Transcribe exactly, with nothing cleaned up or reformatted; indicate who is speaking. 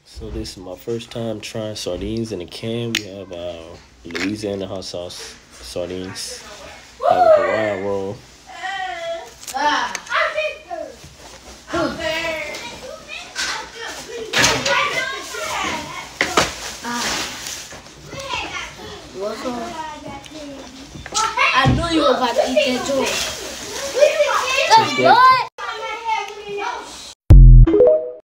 Speaker 1: So this is my first time trying sardines in a can. We have our Louisiana hot sauce sardines. We have a Hawaiian roll.
Speaker 2: What's on? I knew you were about to eat that joint. That's good.